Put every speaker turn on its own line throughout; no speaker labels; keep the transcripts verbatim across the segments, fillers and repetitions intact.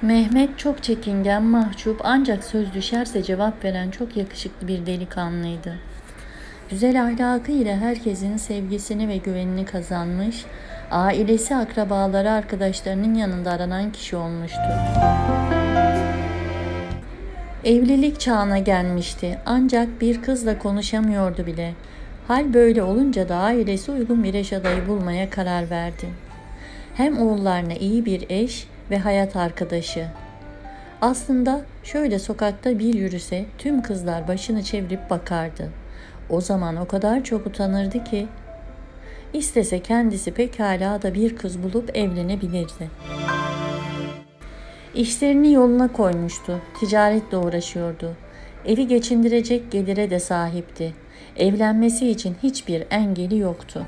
Mehmet çok çekingen, mahcup ancak söz düşerse cevap veren çok yakışıklı bir delikanlıydı. Güzel ahlakıyla herkesin sevgisini ve güvenini kazanmış, ailesi, akrabaları, arkadaşlarının yanında aranan kişi olmuştu. Evlilik çağına gelmişti ancak bir kızla konuşamıyordu bile. Hal böyle olunca da ailesi uygun bir eş adayı bulmaya karar verdi. Hem oğullarına iyi bir eş ve hayat arkadaşı. Aslında şöyle sokakta bir yürüse tüm kızlar başını çevirip bakardı. O zaman o kadar çok utanırdı ki istese kendisi pekala da bir kız bulup evlenebilirdi. İşlerini yoluna koymuştu, ticaretle uğraşıyordu. Evi geçindirecek gelire de sahipti. Evlenmesi için hiçbir engeli yoktu.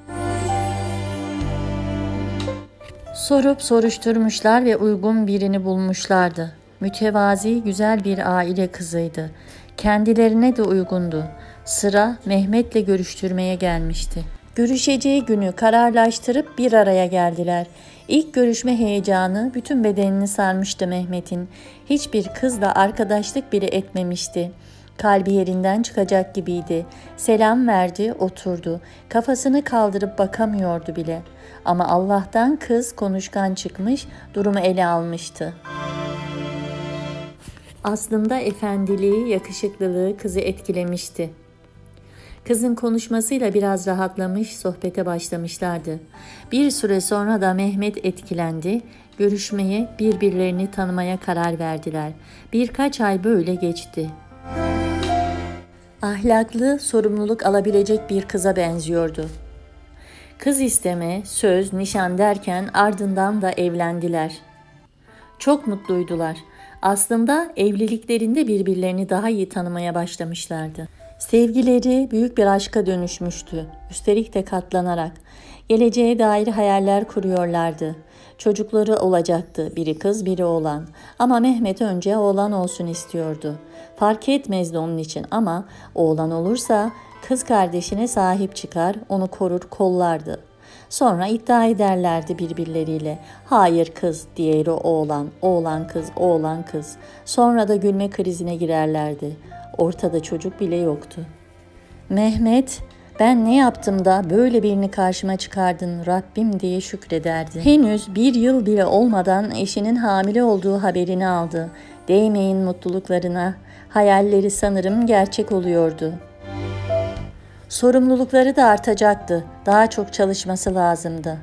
Sorup soruşturmuşlar ve uygun birini bulmuşlardı. Mütevazi, güzel bir aile kızıydı. Kendilerine de uygundu. Sıra Mehmet'le görüştürmeye gelmişti. Görüşeceği günü kararlaştırıp bir araya geldiler. İlk görüşme heyecanı bütün bedenini sarmıştı Mehmet'in. Hiçbir kızla arkadaşlık bile etmemişti. Kalbi yerinden çıkacak gibiydi. Selam verdi, oturdu. Kafasını kaldırıp bakamıyordu bile. Ama Allah'tan kız konuşkan çıkmış, durumu ele almıştı. Aslında efendiliği, yakışıklılığı kızı etkilemişti. Kızın konuşmasıyla biraz rahatlamış, sohbete başlamışlardı. Bir süre sonra da Mehmet etkilendi. Görüşmeye, birbirlerini tanımaya karar verdiler. Birkaç ay böyle geçti. Ahlaklı, sorumluluk alabilecek bir kıza benziyordu. Kız isteme, söz, nişan derken ardından da evlendiler. Çok mutluydular. Aslında evliliklerinde birbirlerini daha iyi tanımaya başlamışlardı. Sevgileri büyük bir aşka dönüşmüştü. Üstelik de katlanarak. Geleceğe dair hayaller kuruyorlardı. Çocukları olacaktı. Biri kız, biri oğlan. Ama Mehmet önce oğlan olsun istiyordu. Fark etmezdi onun için ama oğlan olursa kız kardeşine sahip çıkar, onu korur, kollardı. Sonra iddia ederlerdi birbirleriyle. Hayır kız, diğeri oğlan, oğlan kız, oğlan kız. Sonra da gülme krizine girerlerdi. Ortada çocuk bile yoktu. Mehmet, ben ne yaptım da böyle birini karşıma çıkardın Rabbim diye şükrederdi. Henüz bir yıl bile olmadan eşinin hamile olduğu haberini aldı. Değmeyin mutluluklarına, hayalleri sanırım gerçek oluyordu. Sorumlulukları da artacaktı. Daha çok çalışması lazımdı.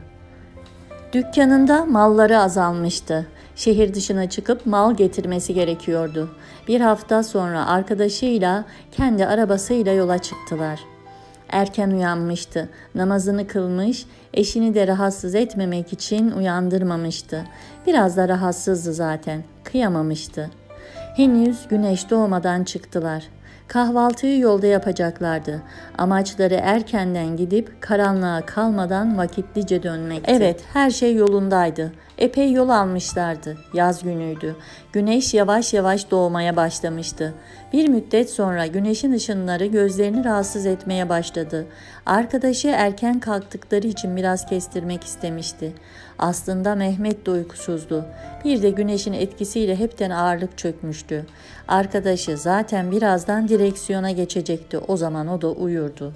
Dükkanında malları azalmıştı. Şehir dışına çıkıp mal getirmesi gerekiyordu. Bir hafta sonra arkadaşıyla kendi arabasıyla yola çıktılar. Erken uyanmıştı. Namazını kılmış, eşini de rahatsız etmemek için uyandırmamıştı. Biraz da rahatsızdı zaten. Kıyamamıştı. Henüz güneş doğmadan çıktılar. Kahvaltıyı yolda yapacaklardı. Amaçları erkenden gidip karanlığa kalmadan vakitlice dönmekti. Evet, her şey yolundaydı. Epey yol almışlardı. Yaz günüydü. Güneş yavaş yavaş doğmaya başlamıştı. Bir müddet sonra güneşin ışınları gözlerini rahatsız etmeye başladı. Arkadaşı erken kalktıkları için biraz kestirmek istemişti. Aslında Mehmet de uykusuzdu. Bir de güneşin etkisiyle hepten ağırlık çökmüştü. Arkadaşı zaten birazdan direksiyona geçecekti. O zaman o da uyurdu.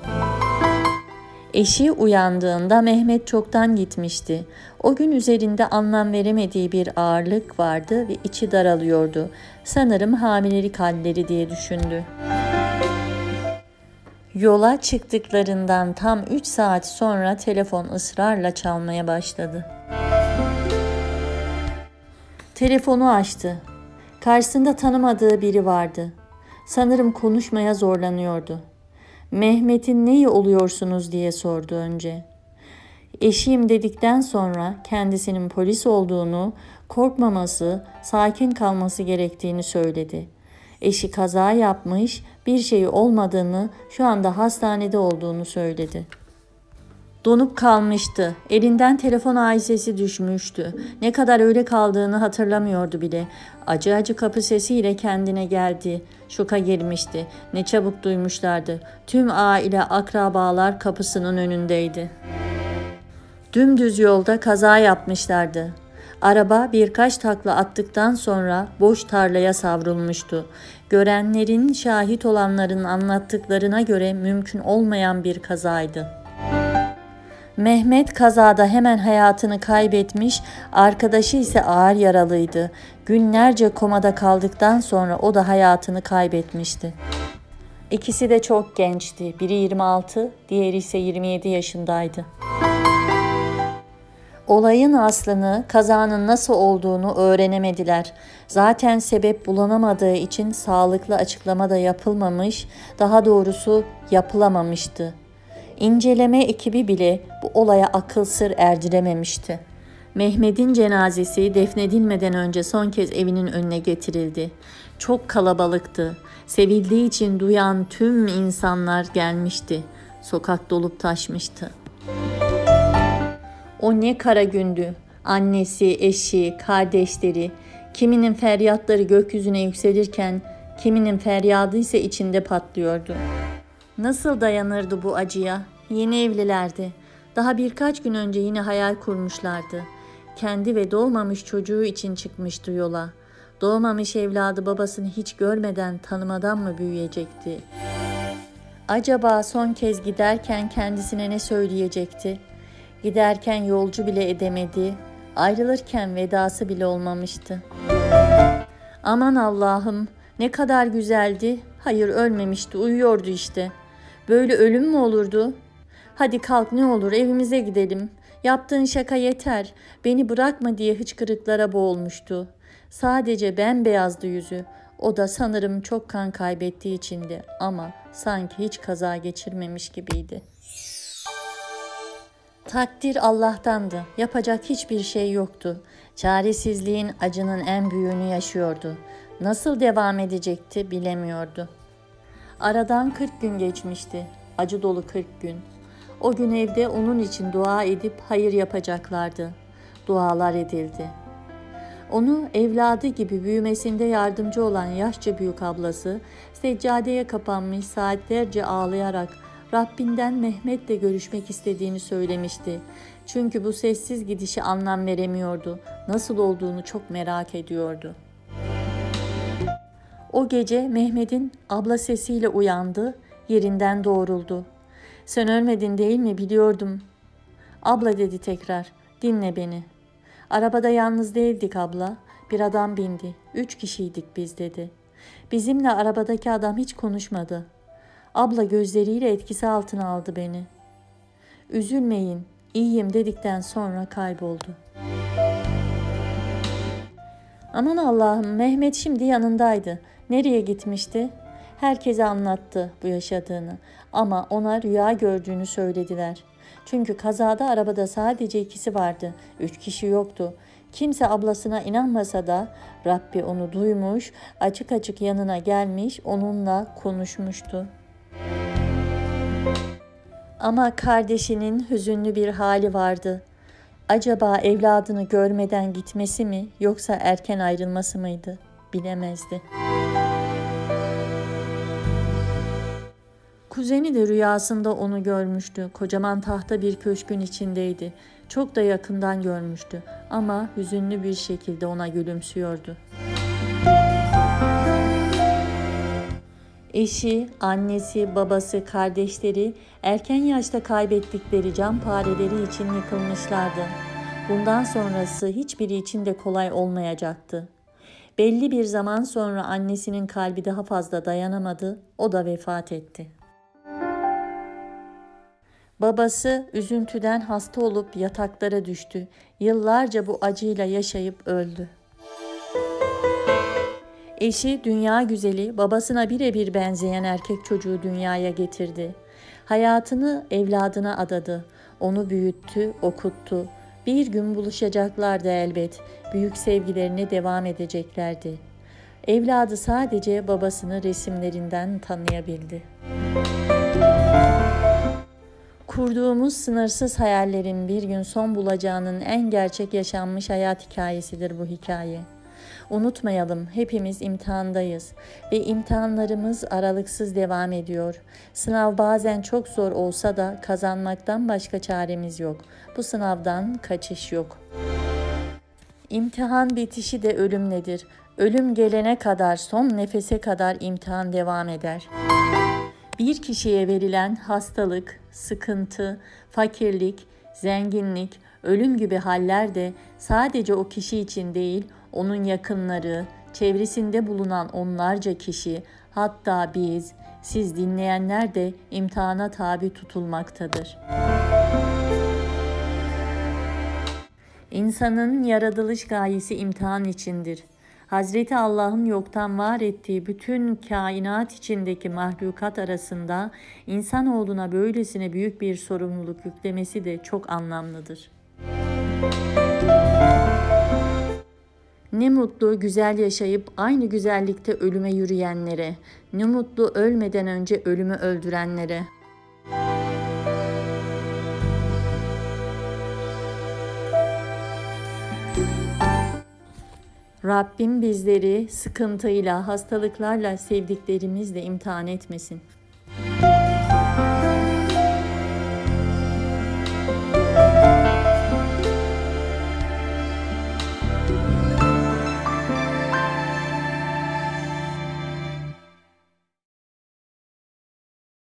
Eşi uyandığında Mehmet çoktan gitmişti. O gün üzerinde anlam veremediği bir ağırlık vardı ve içi daralıyordu. Sanırım hamilelik halleri diye düşündü. Yola çıktıklarından tam üç saat sonra telefon ısrarla çalmaya başladı. Telefonu açtı. Karşısında tanımadığı biri vardı. Sanırım konuşmaya zorlanıyordu. Mehmet'in neyi oluyorsunuz diye sordu önce. Eşiyim dedikten sonra kendisinin polis olduğunu, korkmaması, sakin kalması gerektiğini söyledi. Eşi kaza yapmış, bir şey olmadığını, şu anda hastanede olduğunu söyledi. Donup kalmıştı. Elinden telefon aizesi düşmüştü. Ne kadar öyle kaldığını hatırlamıyordu bile. Acı acı kapı sesiyle kendine geldi. Şoka girmişti. Ne çabuk duymuşlardı. Tüm aile, akrabalar kapısının önündeydi. Dümdüz yolda kaza yapmışlardı. Araba birkaç takla attıktan sonra boş tarlaya savrulmuştu. Görenlerin, şahit olanların anlattıklarına göre mümkün olmayan bir kazaydı. Mehmet kazada hemen hayatını kaybetmiş, arkadaşı ise ağır yaralıydı. Günlerce komada kaldıktan sonra o da hayatını kaybetmişti. İkisi de çok gençti. Biri yirmi altı, diğeri ise yirmi yedi yaşındaydı. Olayın aslını, kazanın nasıl olduğunu öğrenemediler. Zaten sebep bulunamadığı için sağlıklı açıklama da yapılmamış, daha doğrusu yapılamamıştı. İnceleme ekibi bile bu olaya akıl sır erdirememişti. Mehmet'in cenazesi defnedilmeden önce son kez evinin önüne getirildi. Çok kalabalıktı. Sevildiği için duyan tüm insanlar gelmişti. Sokak dolup taşmıştı. O ne kara gündü. Annesi, eşi, kardeşleri, kiminin feryatları gökyüzüne yükselirken kiminin feryadı ise içinde patlıyordu. Nasıl dayanırdı bu acıya? Yeni evlilerdi. Daha birkaç gün önce yine hayal kurmuşlardı. Kendi ve doğmamış çocuğu için çıkmıştı yola. Doğmamış evladı babasını hiç görmeden, tanımadan mı büyüyecekti? Acaba son kez giderken kendisine ne söyleyecekti? Giderken yolcu bile edemedi, ayrılırken vedası bile olmamıştı. Aman Allah'ım, ne kadar güzeldi. Hayır, ölmemişti, uyuyordu işte. Böyle ölüm mü olurdu? Hadi kalk, ne olur evimize gidelim. Yaptığın şaka yeter. Beni bırakma diye hıçkırıklara boğulmuştu. Sadece bembeyazdı yüzü. O da sanırım çok kan kaybettiği içindi ama sanki hiç kaza geçirmemiş gibiydi. Takdir Allah'tandı. Yapacak hiçbir şey yoktu. Çaresizliğin, acının en büyüğünü yaşıyordu. Nasıl devam edecekti bilemiyordu. Aradan kırk gün geçmişti. Acı dolu kırk gün. O gün evde onun için dua edip hayır yapacaklardı. Dualar edildi. Onu evladı gibi büyümesinde yardımcı olan yaşça büyük ablası, seccadeye kapanmış saatlerce ağlayarak Rabbinden Mehmet'le görüşmek istediğini söylemişti. Çünkü bu sessiz gidişi anlam veremiyordu. Nasıl olduğunu çok merak ediyordu. O gece Mehmet'in abla sesiyle uyandı, yerinden doğruldu. "Sen ölmedin değil mi? Biliyordum." "Abla," dedi tekrar, "dinle beni. Arabada yalnız değildik abla. Bir adam bindi. Üç kişiydik biz," dedi. "Bizimle arabadaki adam hiç konuşmadı. Abla gözleriyle etkisi altına aldı beni. Üzülmeyin, iyiyim dedikten sonra kayboldu." Aman Allah'ım, Mehmet şimdi yanındaydı. Nereye gitmişti? Herkese anlattı bu yaşadığını ama ona rüya gördüğünü söylediler. Çünkü kazada arabada sadece ikisi vardı, üç kişi yoktu. Kimse ablasına inanmasa da Rabbi onu duymuş, açık açık yanına gelmiş, onunla konuşmuştu. Ama kardeşinin hüzünlü bir hali vardı. Acaba evladını görmeden gitmesi mi yoksa erken ayrılması mıydı? Bilemezdi. Kuzeni de rüyasında onu görmüştü. Kocaman tahta bir köşkün içindeydi. Çok da yakından görmüştü ama hüzünlü bir şekilde ona gülümsüyordu. Eşi, annesi, babası, kardeşleri erken yaşta kaybettikleri canpareleri için yıkılmışlardı. Bundan sonrası hiçbiri için de kolay olmayacaktı. Belli bir zaman sonra annesinin kalbi daha fazla dayanamadı, o da vefat etti. Babası üzüntüden hasta olup yataklara düştü. Yıllarca bu acıyla yaşayıp öldü. Eşi dünya güzeli, babasına birebir benzeyen erkek çocuğu dünyaya getirdi. Hayatını evladına adadı. Onu büyüttü, okuttu. Bir gün buluşacaklardı elbet. Büyük sevgilerine devam edeceklerdi. Evladı sadece babasını resimlerinden tanıyabildi. Kurduğumuz sınırsız hayallerin bir gün son bulacağının en gerçek yaşanmış hayat hikayesidir bu hikaye. Unutmayalım, hepimiz imtihandayız ve imtihanlarımız aralıksız devam ediyor. Sınav bazen çok zor olsa da kazanmaktan başka çaremiz yok. Bu sınavdan kaçış yok. İmtihan bitişi de ölümledir. Ölüm gelene kadar, son nefese kadar imtihan devam eder. Bir kişiye verilen hastalık, sıkıntı, fakirlik, zenginlik, ölüm gibi haller de sadece o kişi için değil, onun yakınları, çevresinde bulunan onlarca kişi, hatta biz, siz dinleyenler de imtihana tabi tutulmaktadır. İnsanın yaratılış gayesi imtihan içindir. Hazreti Allah'ın yoktan var ettiği bütün kainat içindeki mahlukat arasında insanoğluna böylesine büyük bir sorumluluk yüklemesi de çok anlamlıdır. Ne mutlu güzel yaşayıp aynı güzellikte ölüme yürüyenlere, ne mutlu ölmeden önce ölümü öldürenlere. Rabbim bizleri sıkıntıyla, hastalıklarla, sevdiklerimizle imtihan etmesin.